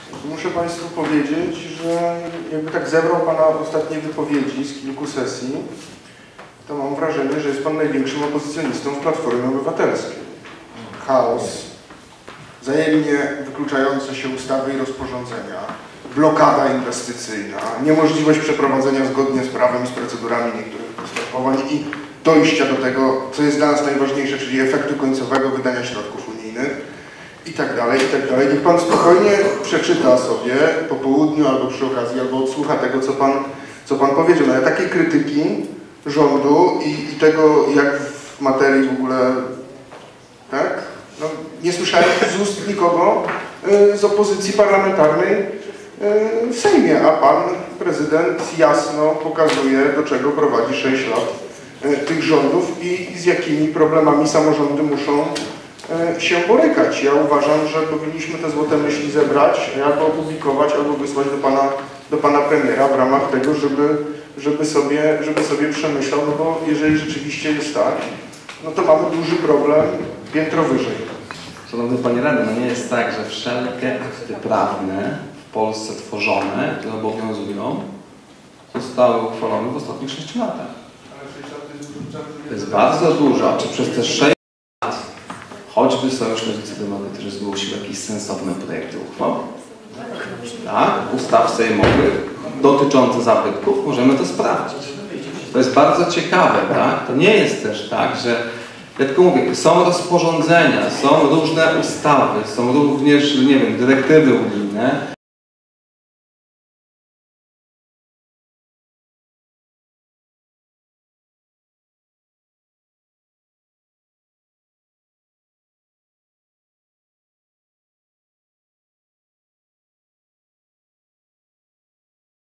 Muszę Państwu powiedzieć, że jakby tak zebrał Pana ostatnie wypowiedzi z kilku sesji, to mam wrażenie, że jest Pan największym opozycjonistą w Platformie Obywatelskiej. Chaos, wzajemnie wykluczające się ustawy i rozporządzenia, blokada inwestycyjna, niemożliwość przeprowadzenia zgodnie z prawem i z procedurami niektórych postępowań i dojścia do tego, co jest dla nas najważniejsze, czyli efektu końcowego wydania środków unijnych i tak dalej, i tak dalej. Niech Pan spokojnie przeczyta sobie po południu albo przy okazji, albo odsłucha tego, co Pan powiedział. No, ja takiej krytyki rządu i tego, jak w materii w ogóle, tak? No, nie słyszałem z ust nikogo z opozycji parlamentarnej w Sejmie, a Pan Prezydent jasno pokazuje, do czego prowadzi 6 lat tych rządów i z jakimi problemami samorządy muszą się borykać. Ja uważam, że powinniśmy te złote myśli zebrać, albo opublikować, albo wysłać do pana premiera w ramach tego, żeby sobie przemyślał, no bo jeżeli rzeczywiście jest tak, no to mamy duży problem piętro wyżej. Szanowny Panie Radny, no nie jest tak, że wszelkie akty prawne w Polsce tworzone, które obowiązują, zostały uchwalone w ostatnich 6 latach. To jest bardzo dużo. Czy przez te 6 lat choćby Sojusz Lewicy Demokratycznej zgłosił jakieś sensowne projekty uchwał? Tak, ustaw sejmowych dotyczących zabytków, możemy to sprawdzić. To jest bardzo ciekawe, tak? To nie jest też tak, że ja tylko mówię, są rozporządzenia, są różne ustawy, są również, nie wiem, dyrektywy unijne,